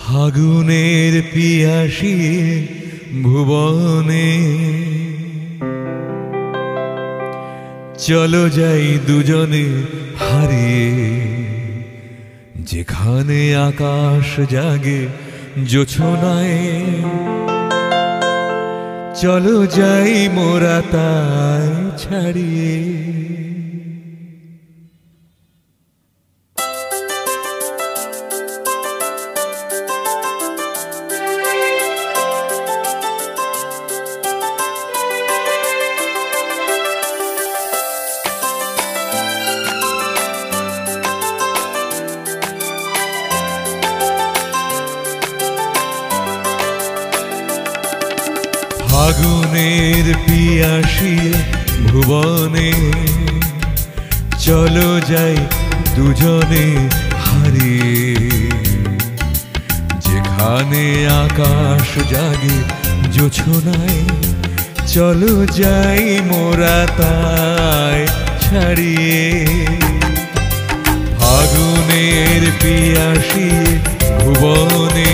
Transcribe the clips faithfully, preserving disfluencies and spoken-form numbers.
ফাগুনের পিয়াসী ভুবনে চলো যাই দুজনে হারিয়ে, যেখানে আকাশ জাগে জোছনায়। চলো যাই মোরা তাই ছাড়িয়ে। ফাগুনের পিয়াসী ভুবনে চলো যাই দুজনে হারিয়ে, যেখানে আকাশ জাগে জোছনায়। চলো যাই মোরা তাই ছাড়িয়ে। ফাগুনের পিয়াসী ভুবনে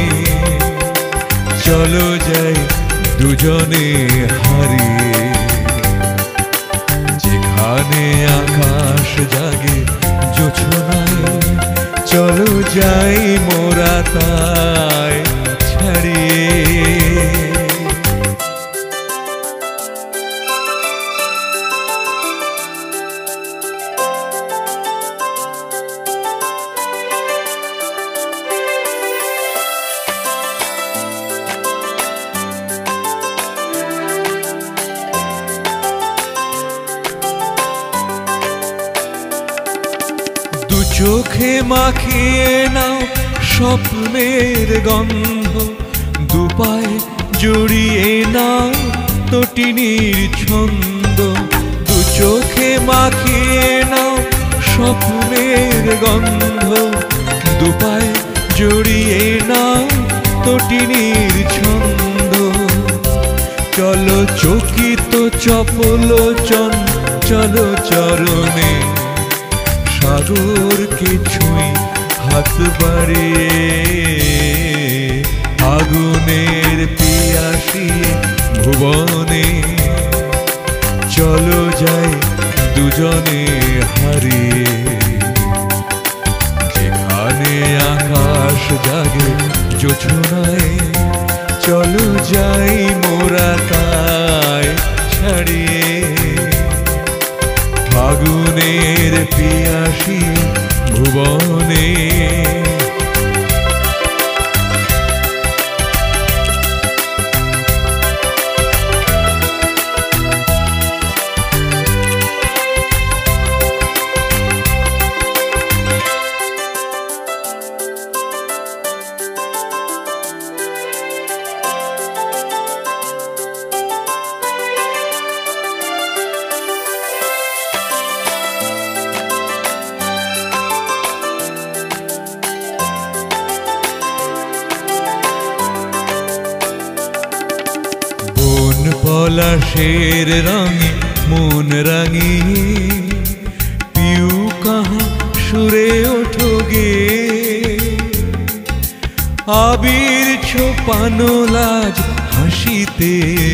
চলো যাই দুজনে হারিয়ে, যেখানে আকাশ জাগে জোছনায়। চলো যাই মোরা তাই ছাড়িয়ে। চোখে মাখিয়ে নাও স্বপ্নের গন্ধ, দুপায়ে জড়িয়ে নাও তটিনীর ছন্দ। দু চোখে মাখিয়ে নাও স্বপ্নের গন্ধ, দুপায়ে জড়িয়ে নাও তটিনীর ছন্দ। চলো চকিত চপল চঞ্চল চরণে, সাগরকে ছুঁই হাত বাড়িয়ে। আগুনের পিয়াসী ভুবনে চলো যাই দুজনে হারিয়ে, যেখানে আকাশ জাগে জোছনায়। চলো যাই মোরা তাই ছাড়িয়ে। ফাগুনের পিয়াসী ভুবনে পলাশের রঙে মন রাঙিয়ে, পিউ কাহা সুরে ওঠোগে। আবির ছোপানো লাজ হাসিতে,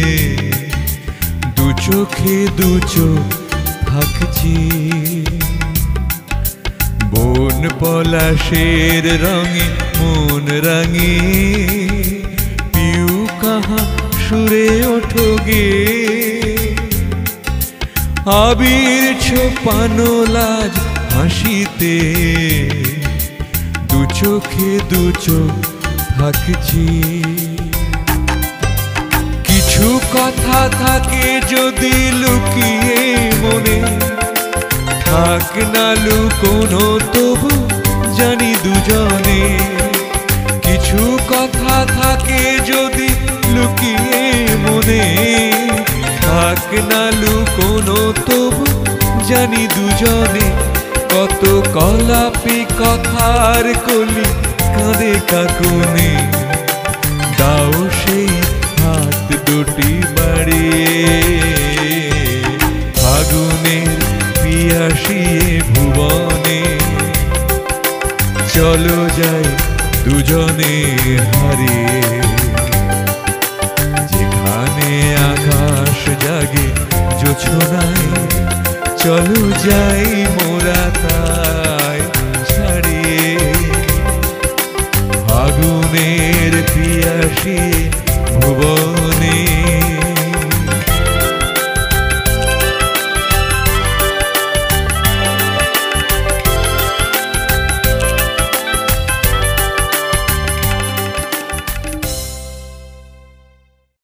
দু চোখে দু চোখ থাকছি। বন পলাশের রঙে মন রাঙিয়ে, পিউ কাহা সুরে ওঠোগে। আবির ছোপানো লাজ হাসিতে, দু চোখে দু চোখ থাকছি। কিছু কথা থাকে যদি লুকিয়ে মনে, থাক না লুকোনো তবু জানি দুজনে। কিছু কথা থাকে যদি লুকিয়ে মনে, থাক না লুকোনো তবু জানি দুজনে। কত কলাপি কথার কলি কাঁদে কাকুনে, দাও সেই হাত দুটি বাড়িয়ে। ফাগুনের পিয়াসী ভুবনে চলো যাই দুজনে হারিয়ে। যেখানে আকাশ জাগে জোছনায়, চলো যাই মোরা তাই ছাড়িয়ে। ফাগুনের পিয়াসী ভুবনে